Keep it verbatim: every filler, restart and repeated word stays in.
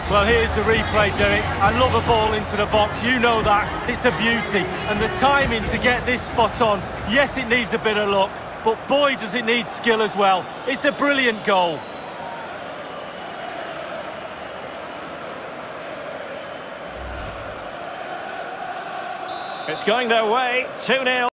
Well, here's the replay, Derek. I love a ball into the box, you know that. It's a beauty. And the timing to get this spot on, yes, it needs a bit of luck, but boy, does it need skill as well. It's a brilliant goal. It's going their way, two nil.